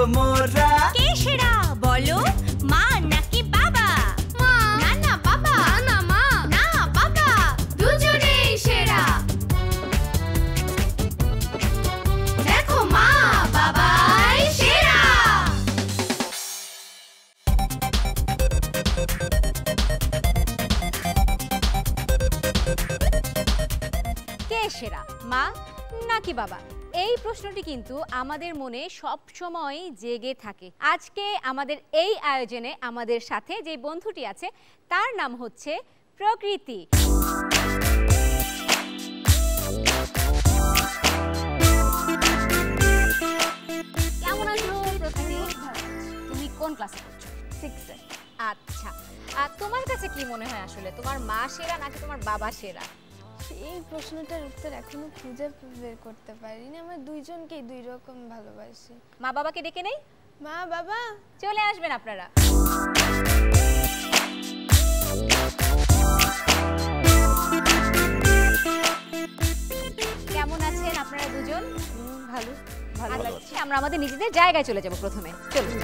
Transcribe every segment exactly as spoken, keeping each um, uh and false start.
মোরা। কে সেরা বলো, মা নাকি বাবা? মা। না না বাবা। না না মা। না বাবা, দুজনেই সেরা। দেখো মা বাবাই সেরা। কে সেরা, মা নাকি বাবা? এই প্রশ্নটি কিন্তু আমাদের মনে সব সময় জেগে থাকে। আজকে আমাদের এই আয়োজনে আমাদের সাথে যে বন্ধুটি আছে তার নাম হচ্ছে প্রকৃতি। কেমন আছো প্রকৃতি? তুমি কোন ক্লাসে পড়ছো? সিক্সে। আচ্ছা, আর তোমার কাছে কি মনে হয় আসলে তোমার মা সেরা নাকি তোমার বাবা সেরা? এই প্রশ্নটার উত্তর এখনো খুঁজে বের করতে পারিনি। আমার দুইজনকেই দুই রকম ভালোবাসি। মা বাবাকে ডেকে নেই? মা বাবা চলে আসবেন আপনারা। কেমন আছেন আপনারা দুজন? ভালো ভালো লাগছে। আমরা আমাদের নিজেদের জায়গায় চলে যাব প্রথমে। চলুন।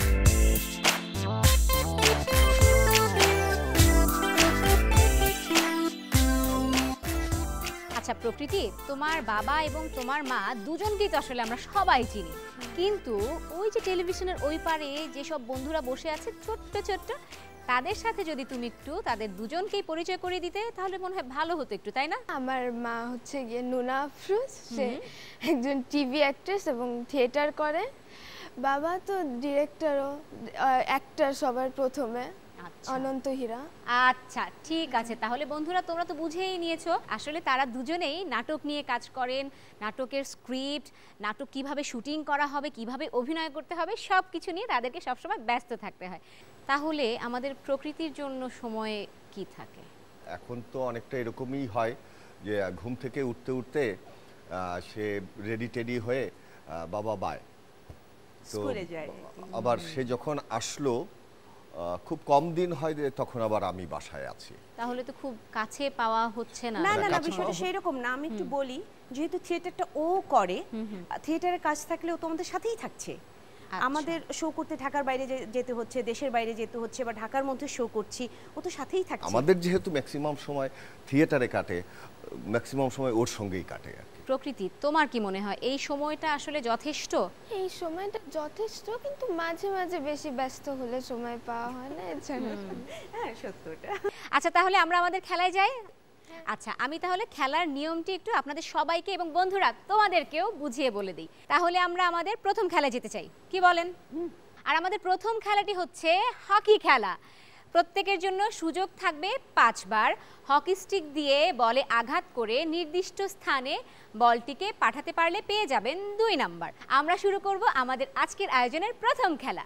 আচ্ছা প্রকৃতি, তোমার বাবা এবং তোমার মা দুজনকেই তো আসলে আমরা সবাই চিনি, কিন্তু ওই যে টেলিভিশনের ওই পারে যেসব বন্ধুরা বসে আছে ছোট্ট ছোট্ট, তাদের সাথে যদি তুমি একটু তাদের দুজনকেই পরিচয় করে দিতে তাহলে মনে হয় ভালো হতো একটু, তাই না? আমার মা হচ্ছে গিয়ে নুনা আফরোজ, সে একজন টিভি অ্যাক্ট্রেস এবং থিয়েটার করে। বাবা তো ডিরেক্টরও, অ্যাক্টর সবার প্রথমে, অনন্ত হীরা। আচ্ছা ঠিক আছে, তাহলে বন্ধুরা তোমরা তো বুঝেই নিয়েছো আসলে তারা দুজনেই নাটক নিয়ে কাজ করেন। নাটকের স্ক্রিপ্ট, নাটক কিভাবে শুটিং করা হবে, কিভাবে অভিনয় করতে হবে, সব কিছু নিয়ে তাদেরকে সবসময় ব্যস্ত থাকতে হয়। তাহলে আমাদের প্রকৃতির জন্য সময় কি থাকে? এখন তো অনেকটা এরকমই হয় যে ঘুম থেকে উঠতে উঠতে সে রেডি টেডি হয়ে বাবা বাই, তো আবার সে যখন আসলো খুব কম দিন হয় যে তখন আবার আমি বাসায় আছি। তাহলে তো খুব কাছে পাওয়া হচ্ছে না। না না না, বিষয়টা সেই রকম না। আমি একটু বলি, যেহেতু থিয়েটারটা ও করে, থিয়েটারের কাজ থাকলে ও তোমাদের সাথেই থাকছে। আমাদের শো করতে ঢাকার বাইরে যেতে হচ্ছে, দেশের বাইরে যেতে হচ্ছে, বা ঢাকার মধ্যে শো করছি, ও তো সাথেই থাকছে। আমাদের যেহেতু ম্যাক্সিমাম সময় থিয়েটারে কাটে, ম্যাক্সিমাম সময় ওর সঙ্গেই কাটে আর কি। প্রকৃতি, তোমার কি মনে হয় এই সময়টা আসলে যথেষ্ট? এই সময়টা যথেষ্ট, কিন্তু মাঝে মাঝে বেশি ব্যস্ত হলে সময় পাওয়া হয় না, এছাড়া। হ্যাঁ সত্যটা। আচ্ছা তাহলে আমরা আমাদের খেলায় যাই। আচ্ছা আমি তাহলে খেলার নিয়মটি একটু আপনাদের সবাইকে এবং বন্ধুরা তোমাদেরকেও বুঝিয়ে বলে দিই। তাহলে আমরা আমাদের প্রথম খেলায় যেতে চাই, কি বলেন? আর আমাদের প্রথম খেলাটি হচ্ছে হকি খেলা। প্রত্যেকের জন্য সুযোগ থাকবে পাঁচবার হকি স্টিক দিয়ে বলে আঘাত করে নির্দিষ্ট স্থানে বলটিকে পাঠাতে পারলে পেয়ে যাবেন দুই নাম্বার। আমরা শুরু করব আমাদের আজকের আয়োজনের প্রথম খেলা।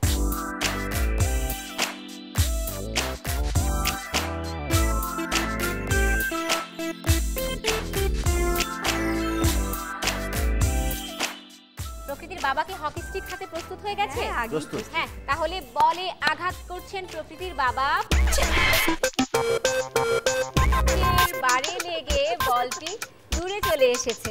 প্রকৃতির বাবা কি হকি স্টিক হাতে প্রস্তুত হয়ে গেছে? প্রস্তুত। হ্যাঁ, তাহলে বলে আঘাত করছেন প্রকৃতির বাবা। বারে লেগে বলটি দূরে চলে এসেছে।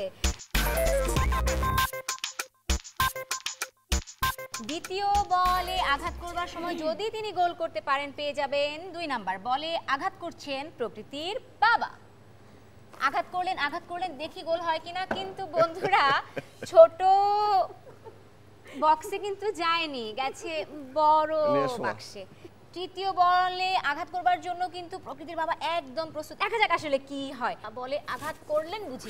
দ্বিতীয় বলে আঘাত করবার সময় যদি তিনি গোল করতে পারেন পেয়ে যাবেন দুই নাম্বার। বলে আঘাত করছেন প্রকৃতির বাবা। আঘাত করলেন আঘাত করলেন দেখি গোল হয় কিনা, কিন্তু বন্ধুরা ছোট বক্সে কিন্তু যায়নি, গেছে বড় বাক্সে। তৃতীয় বলে আঘাত করবার জন্য কিন্তু প্রকৃতির বাবা একদম প্রস্তুত। দেখা যাক আসলে কি হয়। বলে আঘাত করলেন বুঝি।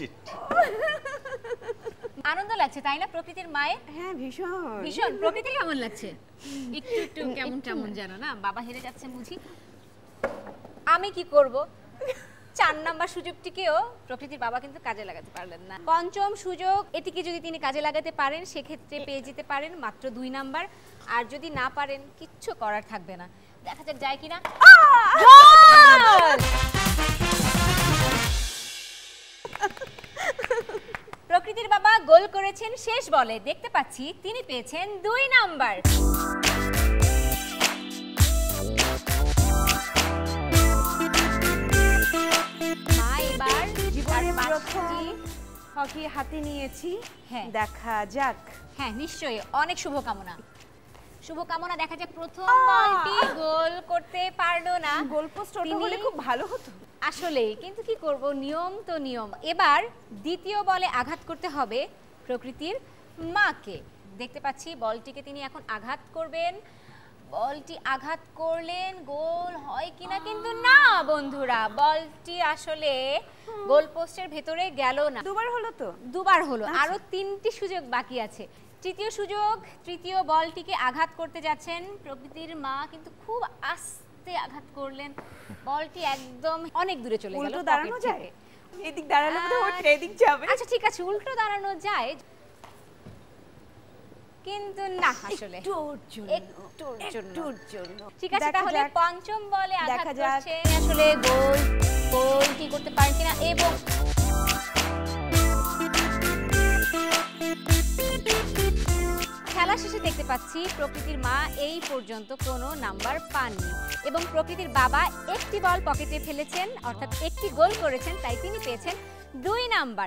আনন্দ লাগছে তাই না প্রকৃতির মায়ের? হ্যাঁ ভীষণ ভীষণ। প্রকৃতি কেমন লাগছে? একটু একটু কেমন কেমন জানো না, বাবা হেরে যাচ্ছে বুঝি। আমি কি করব? চার নাম্বার সুযোগটিকেও প্রকৃতির বাবা কিন্তু কাজে লাগাতে পারলেন না। পঞ্চম সুযোগ, এটিকে যদি তিনি কাজে লাগাতে পারেন সেক্ষেত্রে পেয়ে যেতে পারেন মাত্র দুই নাম্বার। আর যদি না পারেন কিচ্ছু করার থাকবে না। দেখা যাক যায় কিনা। প্রকৃতির বাবা গোল করেছেন শেষ বলে। দেখতে পাচ্ছি তিনি পেয়েছেন দুই নাম্বার। হকি হাতে নিয়েছি, হ্যাঁ দেখা যাক। হ্যাঁ নিশ্চয়ই, অনেক শুভকামনা। শুভকামনা। দেখা যাক প্রথম বলটি গোল করতে পারলো না, গোল পোস্ট ওটা হলে খুব ভালো হতো আসলে, কিন্তু কি করব, নিয়ম তো নিয়ম। এবার দ্বিতীয় বলে আঘাত করতে হবে প্রকৃতির মাকে। দেখতে পাচ্ছি বলটিকে তিনি এখন আঘাত করবেন। বলটি আঘাত করলেন, গোল হয় কিনা, কিন্তু না বন্ধুরা, বলটি আসলে গোল পোস্টের ভেতরে গেল না। দুবার হলো তো? দুবার হলো, আরো তিনটি সুযোগ বাকি আছে। তৃতীয় সুযোগ, তৃতীয় বলটিকে আঘাত করতে যাচ্ছেন প্রকৃতির মা, কিন্তু খুব আস্তে আঘাত করলেন। বলটি একদম অনেক দূরে চলে গেল। উল্টো দাঁড়ানো যায়? এদিক দাঁড়ালে বোধহয় ওঠে, এদিক যাবে। আচ্ছা ঠিক আছে, উল্টো দাঁড়ানো যায়, কিন্তু না, আসলে একটুর জন্য, একটুর জন্য। একটুর জন্য। ঠিক আছে, দেখা তাহলে যাক। পঞ্চম বলে আঘাত দেখা যাক। করছেন, আসলে গোল গোল কি করতে পারেন কিনা। এবং খেলা শেষে দেখতে পাচ্ছি প্রকৃতির মা এই পর্যন্ত কোনো নাম্বার পাননি, এবং প্রকৃতির বাবা একটি বল পকেটে ফেলেছেন, অর্থাৎ একটি গোল করেছেন, তাই তিনি পেয়েছেন দুই নাম্বার।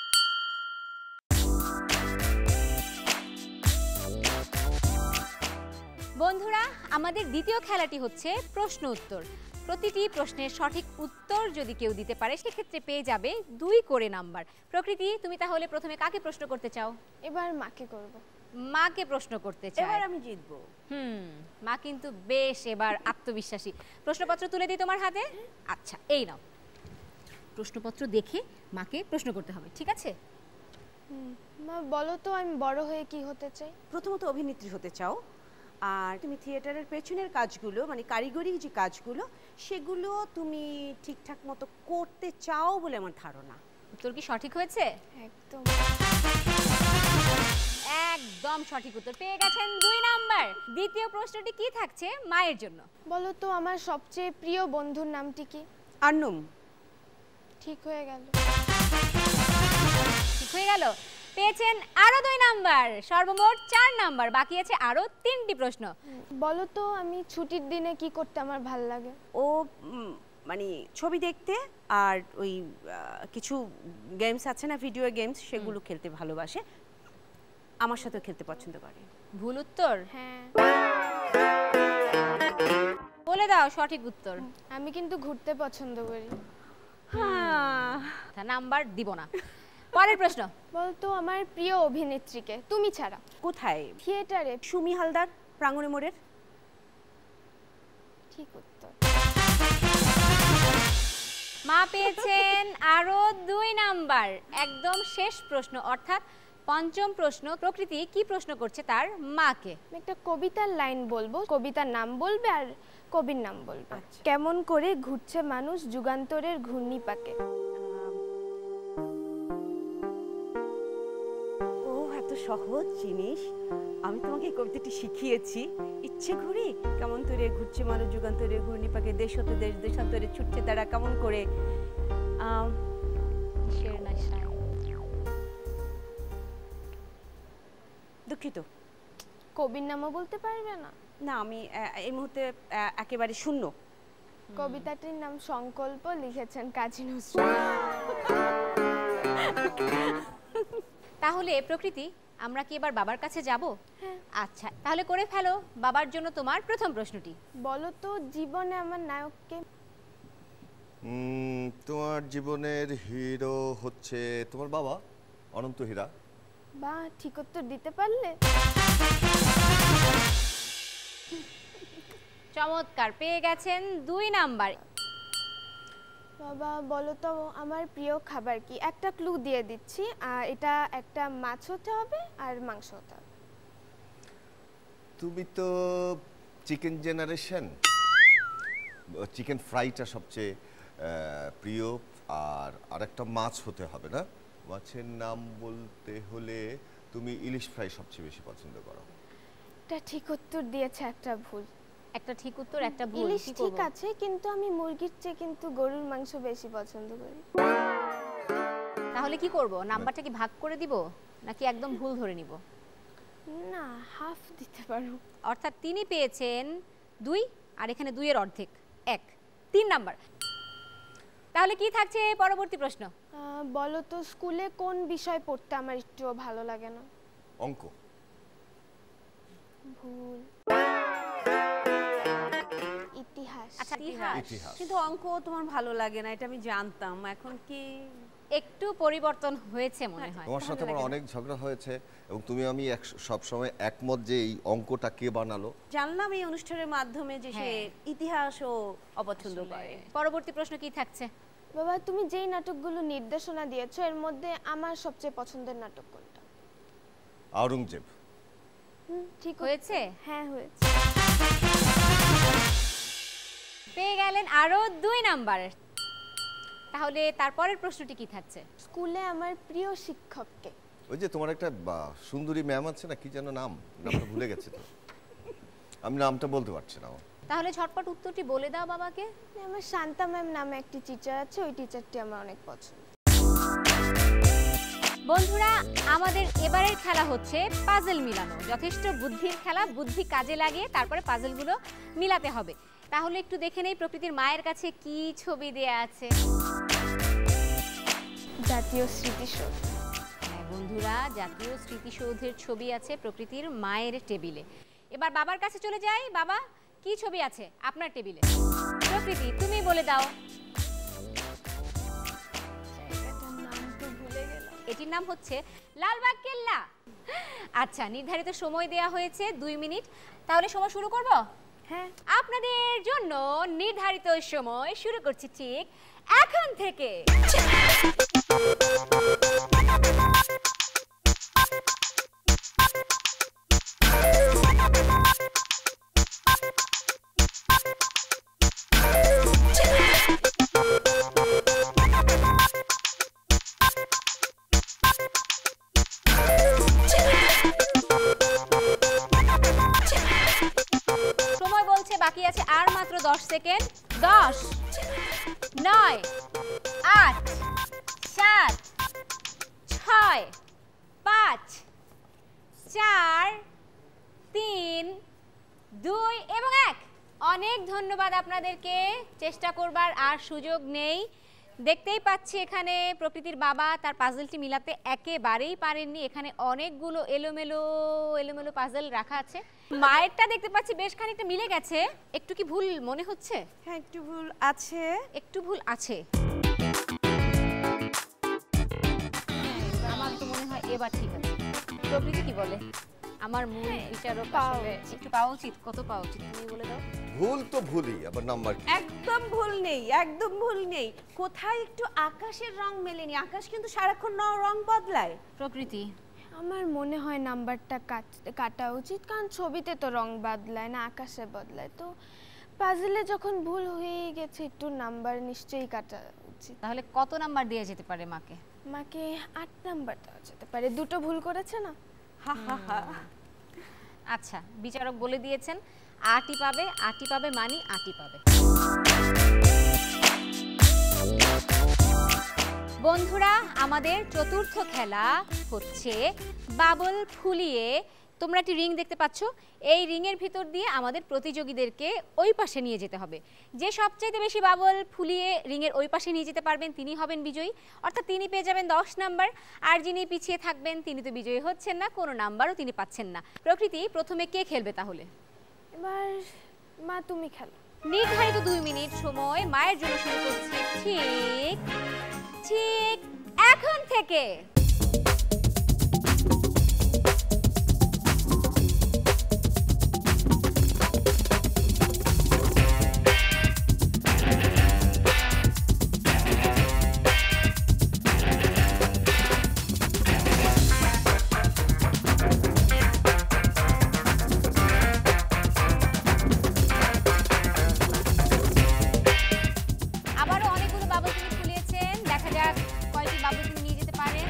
বন্ধুরা, আমাদের দ্বিতীয় খেলাটি হচ্ছে প্রশ্ন উত্তর। প্রতিটি প্রশ্নের সঠিক উত্তর যদি কেউ দিতে পারে সেক্ষেত্রে পেয়ে যাবে দুই করে নাম্বার। প্রকৃতি, তুমি তাহলে প্রথমে কাকে প্রশ্ন করতে চাও? এবার মাকে করব। মাকে প্রশ্ন করতে চাই। এবার আমি জিতবো। হুম, মা কিন্তু বেশ এবার আত্মবিশ্বাসী। প্রশ্নপত্র তুলে দিই তোমার হাতে। আচ্ছা, এই নাও। প্রশ্নপত্র দেখে মাকে প্রশ্ন করতে হবে, ঠিক আছে? মা বলো তো, আমি বড় হয়ে কি হতে চাই? প্রথমত অভিনেত্রী হতে চাও, আর তুমি থিয়েটারের পেছনের কাজগুলো, মানে কারিগরি যে কাজগুলো, সেগুলো তুমি ঠিকঠাক মতো করতে চাও বলে আমার ধারণা। উত্তর কি সঠিক হয়েছে? একদম একদম সঠিক উত্তর পেয়ে গেছেন দুই নাম্বার। দ্বিতীয় প্রশ্নটি কি থাকছে মায়ের জন্য? বলো তো, আমার সবচেয়ে প্রিয় বন্ধুর নামটি কি? আন্নুম। ঠিক হয়ে গেল। ঠিক হয়ে গেল, পেয়েছেন আরো দুই নাম্বার। সর্বমোট চার নাম্বার, বাকি আছে আরো তিনটি প্রশ্ন। বলো তো, আমি ছুটির দিনে কি করতে আমার ভাল লাগে? ও উম, মানে ছবি দেখতে, আর ওই আহ, কিছু গেমস আছে না, ভিডিও গেমস, সেগুলো খেলতে ভালোবাসে। আমার সাথেও খেলতে পছন্দ করে। ভুল উত্তর? হ্যাঁ। বলে দাও সঠিক উত্তর। আমি কিন্তু ঘুরতে পছন্দ করি। হ্যাঁ, নাম্বার দিব না। পরের প্রশ্ন। বলতো, আমার প্রিয় অভিনেত্রীকে তুমি ছাড়া? কোথায়? থিয়েটারে। সুমি হালদার, প্রাঙ্গণে মোড়ের। ঠিক উত্তর। মা পেয়েছেন আরো দুই নাম্বার। একদম শেষ প্রশ্ন, অর্থাৎ পঞ্চম প্রশ্ন। প্রকৃতি কি প্রশ্ন করছে তার মাকে? আমি একটা কবিতার লাইন বলবো, কবিতার নাম বলবে আর কবির নাম বলবে। কেমন করে ঘুরছে মানুষ যুগান্তরের ঘূর্ণি পাকে? ও এত সহজ জিনিস, আমি তোমাকে এই কবিতাটি শিখিয়েছি। ইচ্ছে ঘুরি কেমন তোরে ঘুরছে মানুষ যুগান্তরে ঘূর্ণি পাকে, দেশ হতে দেশ দেশান্তরে ছুটছে তারা কেমন করে। আম, শের না শায়। দুঃখিত, কবির নামও বলতে পারবে না? না, আমি আহ, এই মুহূর্তে আহ, একেবারে শূন্য। কবিতাটির নাম সংকল্প, লিখেছেন কাজী নজরুল। তাহলে প্রকৃতি, আমরা কি এবার বাবার কাছে যাব? হ্যাঁ। আচ্ছা, তাহলে করে ফেলো বাবার জন্য তোমার প্রথম প্রশ্নটি। বলো তো, জীবনে আমার নায়ককে? উম, তোমার জীবনের হিরো হচ্ছে তোমার বাবা, অনন্ত হীরা। বা ঠিক উত্তর দিতে পারলে। চমৎকার, পেয়ে গেছেন দুই নাম্বার। বাবা বলো তো, আমার প্রিয় খাবার কি? একটা ক্লু দিয়ে দিচ্ছি, আর এটা একটা মাছ হতে হবে আর মাংস হতে হবে। তুমি তো চিকেন জেনারেশন, চিকেন ফ্রাইটা সবচেয়ে আহ, প্রিয়, আর আরেকটা মাছ হতে হবে না? মাছের নাম বলতে হলে তুমি ইলিশ ফ্রাই সবচেয়ে বেশি পছন্দ করো। এটা ঠিক উত্তর দিয়েছে, একটা ভুল। একটা ঠিক উত্তর, একটা ভুল। ইলিশ কি ঠিক করব? আছে, কিন্তু আমি মুরগির চেয়ে কিন্তু গরুর মাংস বেশি পছন্দ করি। তাহলে কি করব? নাম্বারটা কি ভাগ করে দিব নাকি একদম ভুল ধরে নিব? না, হাফ দিতে পারো। অর্থাৎ তিনি পেয়েছেন দুই, আর এখানে দুইয়ের অর্ধেক এক, তিন নাম্বার। তাহলে কি থাকছে পরবর্তী প্রশ্ন? আহ, বলো তো, স্কুলে কোন বিষয় পড়তে আমার একটুও ভালো লাগে না? অঙ্ক। ভুল ইতিহাস আচ্ছা ইতিহাস ইতিহাস কিন্তু অঙ্ক তোমার ভালো লাগে না, এটা আমি জানতাম। এখন কি একটু পরিবর্তন হয়েছে মনে হয়। তোমার সাথে আমার অনেক ঝগড়া হয়েছে এবং তুমি আমি সব সময় একমত যে এই অঙ্কটা কে বানালো। জানলাম এই অনুষ্ঠানের মাধ্যমে যে সে হ্যাঁ। ইতিহাসও অপছন্দ করে। পরবর্তী প্রশ্ন কি থাকছে? বাবা তুমি যেই নাটকগুলো নির্দেশনা দিয়েছো এর মধ্যে আমার সবচেয়ে পছন্দের নাটক কোনটা? আওরঙ্গজেব। হুম, ঠিক হয়েছে? হ্যাঁ হয়েছে। পেয়ে গেলেন আরো দুই নাম্বার। তাহলে তারপরের প্রশ্নটি কি থাকছে? স্কুলে আমার প্রিয় শিক্ষককে? ওই যে তোমার একটা সুন্দরী ম্যাম আছে না, কি যেন নাম, নামটা ভুলে গেছি তো, আমি নামটা বলতে পারছি না। তাহলে ঝটপট উত্তরটি বলে দাও বাবাকে। আমার শান্তা ম্যাম নামে একটি টিচার আছে, ওই টিচারটি আমার অনেক পছন্দ। বন্ধুরা আমাদের এবারের খেলা হচ্ছে পাজল মিলানো। যথেষ্ট বুদ্ধির খেলা, বুদ্ধি কাজে লাগিয়ে তারপরে পাজলগুলো মিলাতে হবে। তাহলে একটু দেখে নেই প্রকৃতির মায়ের কাছে কি ছবি দেয়া আছে। জাতীয় স্মৃতিসৌধ। হ্যাঁ বন্ধুরা, জাতীয় স্মৃতিসৌধের ছবি আছে প্রকৃতির মায়ের টেবিলে। এবার বাবার কাছে চলে যাই। বাবা, কি ছবি আছে আপনার টেবিলে? প্রকৃতি, তুমি বলে দাও। এটির নাম হচ্ছে লালবাগ কেল্লা। আচ্ছা, নির্ধারিত সময় দেয়া হয়েছে দুই মিনিট। তাহলে সময় শুরু করব? হ্যাঁ। আপনাদের জন্য নির্ধারিত সময় শুরু করছি ঠিক এখন থেকে। বাকি আছে আর মাত্র দশ সেকেন্ড। দশ, নয়, আট, সাত, ছয়, পাঁচ, চার, তিন, দুই এবং এক। অনেক ধন্যবাদ আপনাদেরকে। চেষ্টা করবার আর সুযোগ নেই। দেখতেই পাচ্ছি এখানে প্রকৃতির বাবা তার পাজলটি মিলাতে একেবারেই পারেননি। এখানে অনেকগুলো এলোমেলো এলোমেলো পাজল রাখা আছে। মায়েরটা দেখতে পাচ্ছি বেশ খানিকটা মিলে গেছে। একটু কি ভুল মনে হচ্ছে? হ্যাঁ, একটু ভুল আছে। একটু ভুল আছে। আমার তো মনে হয় এবার ঠিক আছে। প্রকৃতি কি বলে? আমার মূল বিচারক আসলে একটু পাওয়া উচিত। কত পাওয়া উচিত তুমি বলে দাও। ভুল তো ভুলই, আবার নাম্বার একদম ভুল নেই, একদম ভুল নেই। কোথায় একটু আকাশের রং মেলেনি? আকাশ কিন্তু সারাক্ষণ রং বদলায়। প্রকৃতি, আমার মনে হয় নাম্বারটা কাটা উচিত, কারণ ছবিতে তো রং বদলায় না, আকাশে বদলায়। তো পাজলে যখন ভুল হয়ে গেছে একটু নাম্বার নিশ্চয়ই কাটা উচিত। তাহলে কত নাম্বার দিয়ে যেতে পারে মাকে? মাকে আট নাম্বার দেওয়া যেতে পারে, দুটো ভুল করেছে না। হা হা হা। আচ্ছা, বিচারক বলে দিয়েছেন আটই পাবে, আটই পাবে মানি আটই পাবে। বন্ধুরা, আমাদের চতুর্থ খেলা হচ্ছে বাবল ফুলিয়ে। তোমরা একটি রিং দেখতে পাচ্ছ। এই রিংয়ের ভিতর দিয়ে আমাদের প্রতিযোগীদেরকে ওই পাশে নিয়ে যেতে হবে। যে সবচেয়ে বেশি বাবল ফুলিয়ে রিংয়ের ওই পাশে নিয়ে যেতে পারবেন তিনি হবেন বিজয়ী, অর্থাৎ তিনি পেয়ে যাবেন দশ নাম্বার। আর যিনি পিছিয়ে থাকবেন তিনি তো বিজয়ী হচ্ছেন না, কোনো নাম্বারও তিনি পাচ্ছেন না। প্রকৃতি, প্রথমে কে খেলবে তাহলে? এবার মা তুমি খেলো। নির্ধারিত দুই মিনিট সময় মায়ের জন্য শুরু করছি ঠিক ঠিক এখন থেকে। আবারও অনেকগুলো বাবল তিনি ফুলিয়েছেন। দেখা যাক কয়টি বাবল তিনি নিয়ে যেতে পারেন।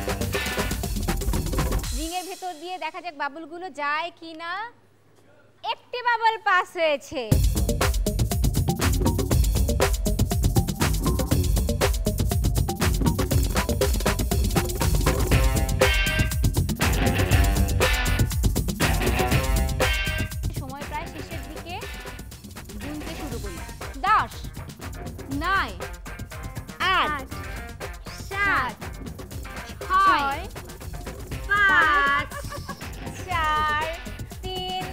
রিংয়ের ভেতর দিয়ে দেখা যাক বাবলগুলো যায় কিনা। একটি বাবল পাস হয়েছে। সময় প্রায় শেষের দিকে, গুনতে শুরু করি। দশ, নয়, আট, সাত, ছয়, পাঁচ, চার, তিন,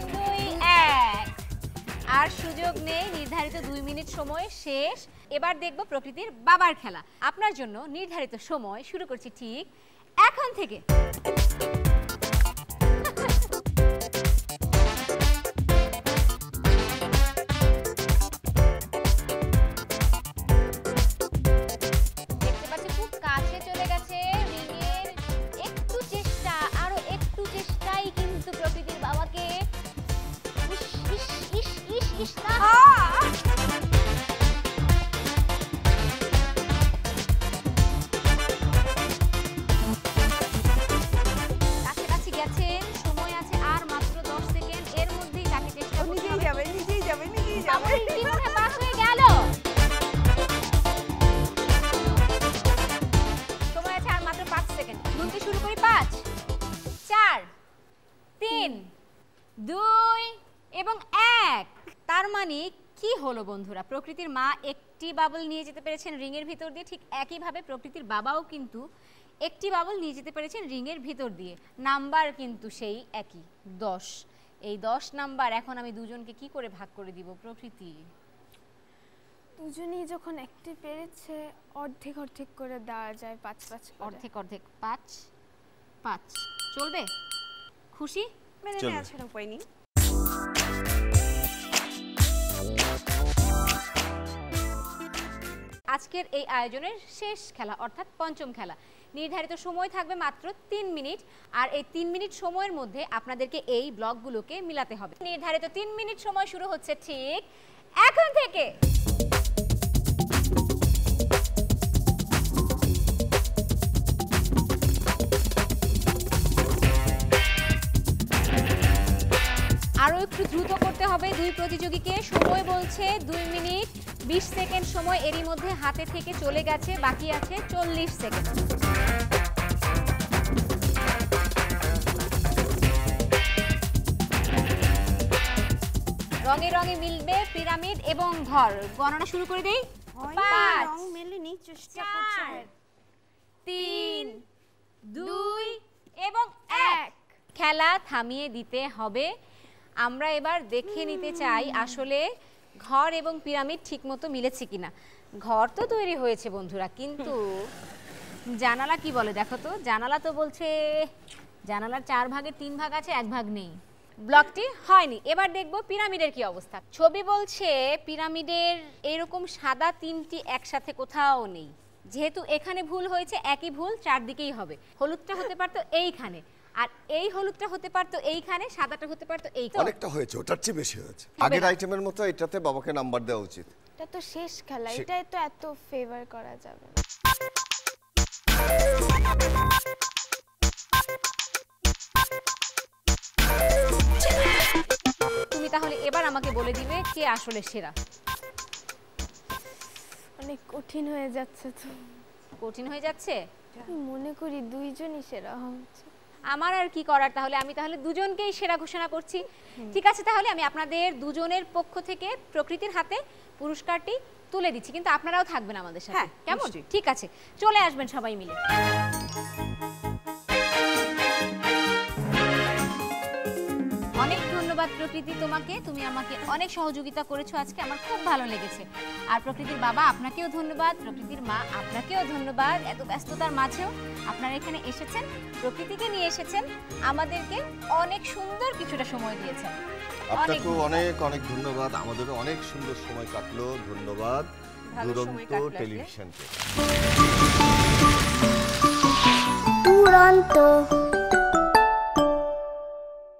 আর সুযোগ নেই, নির্ধারিত দুই মিনিট সময় শেষ। এবার দেখব প্রকৃতির বাবার খেলা। আপনার জন্য নির্ধারিত সময় শুরু করছি ঠিক এখন থেকে। দেখতে পাচ্ছি খুব কাছে চলে গেছে রিংয়ের। একটু চেষ্টা, আরো একটু চেষ্টাই কিন্তু প্রকৃতির বাবাকে। ইস ইস ইস ইস ইস না। কাছাকাছি গেছেন, সময় আছে আর মাত্র দশ সেকেন্ড। এর মধ্যেই তাকে চেষ্টা করতে নিজেই হবে। যাবে নিজেই যাবে নিজেই যাবে আমার রিংটি মনে হয় পাস হয়ে গেল। সময় আছে আর মাত্র পাঁচ সেকেন্ড। গুনতে শুরু করি। পাঁচ, চার, তিন, দুই এবং এক। তার মানে কি হলো বন্ধুরা? প্রকৃতির মা একটি বাবল নিয়ে যেতে পেরেছেন রিংয়ের ভিতর দিয়ে, ঠিক একইভাবে প্রকৃতির বাবাও কিন্তু একটি বাবল নিয়ে যেতে পেরেছেন রিংয়ের ভিতর দিয়ে। নাম্বার কিন্তু সেই একই, দশ। এই দশ নাম্বার এখন আমি দুজনকে কি করে ভাগ করে দিব প্রকৃতি? দুজনেই যখন একটি পেরেছে অর্ধেক অর্ধেক করে দেওয়া যায়, পাঁচ পাঁচ করে। অর্ধেক অর্ধেক, পাঁচ পাঁচ। চলবে? খুশি? মেনে চলবে। নেওয়া ছাড়া উপায় নেই। আজকের এই আয়োজনের শেষ খেলা অর্থাৎ পঞ্চম খেলা। নির্ধারিত সময় থাকবে মাত্র তিন মিনিট, আর এই তিন মিনিট সময়ের মধ্যে আপনাদেরকে এই ব্লকগুলোকে মিলাতে হবে। নির্ধারিত তিন মিনিট সময় শুরু হচ্ছে ঠিক এখন থেকে। আরো একটু দ্রুত করতে হবে দুই প্রতিযোগীকে। সময় বলছে দুই মিনিট বিশ সেকেন্ড সময়, এরই মধ্যে হাতে থেকে চলে গেছে, বাকি আছে চল্লিশ সেকেন্ড। রঙে রঙে মিলবে পিরামিড এবং ঘর। গণনা শুরু করে দেই। পাঁচ, রং মেলেনি, চেষ্টা চার, করছে। তিন, দুই এবং এক। খেলা থামিয়ে দিতে হবে। আমরা এবার দেখে নিতে চাই আসলে ঘর এবং পিরামিড ঠিকমতো মিলেছে কিনা। ঘর তো তৈরি হয়েছে বন্ধুরা, কিন্তু জানালা কি বলে দেখো তো। জানালা তো বলছে জানালার চার ভাগের তিন ভাগ আছে, এক ভাগ নেই। ব্লকটি হয়নি। এবার দেখব পিরামিডের কি অবস্থা। ছবি বলছে পিরামিডের এরকম সাদা তিনটি একসাথে কোথাও নেই। যেহেতু এখানে ভুল হয়েছে, একই ভুল চারদিকেই হবে। হলুদটা হতে পারতো এইখানে, আর এই হলুদটা হতে পারতো এইখানে, সাদাটা হতে পারতো এইখানে। অনেকটা হয়েছে, ওটার চেয়ে বেশি হয়েছে। আগের আইটেমের মতো এটাতে বাবাকে নাম্বার দেওয়া উচিত। এটা তো শেষ খেলা, সে- এটাই তো এত ফেভার করা যাবে না। তুমি তাহলে এবার আমাকে বলে দিবে কে আসলে সেরা। অনেক কঠিন হয়ে যাচ্ছে তো। কঠিন হয়ে যাচ্ছে? আমি মনে করি দুইজনই সেরা হচ্ছে। আমার আর কি করার, তাহলে আমি তাহলে দুজনকেই সেরা ঘোষণা করছি। ঠিক আছে, তাহলে আমি আপনাদের দুজনের পক্ষ থেকে প্রকৃতির হাতে পুরস্কারটি তুলে দিচ্ছি, কিন্তু আপনারাও থাকবেন আমাদের সাথে, হ্যাঁ, কেমন? নিশ্চয়ই। ঠিক আছে, চলে আসবেন সবাই মিলে। অনেক ধন্যবাদ প্রকৃতি তোমাকে, তুমি আমাকে অনেক সহযোগিতা করেছো আজকে, আমার খুব ভালো লেগেছে। আর প্রকৃতির বাবা আপনাকেও ধন্যবাদ, প্রকৃতির মা আপনাকেও ধন্যবাদ। এত ব্যস্ততার মাঝেও আপনারা এখানে এসেছেন, প্রকৃতিকে নিয়ে এসেছেন, আমাদেরকে অনেক সুন্দর কিছুটা সময় দিয়েছেন। অনেক আপনাকেও অনেক অনেক ধন্যবাদ। আমাদেরও অনেক সুন্দর সময় কাটলো। ধন্যবাদ ভালো সময় দুরন্ত কাটলো আজকে। টেলিভিশনকে। দুরন্ত।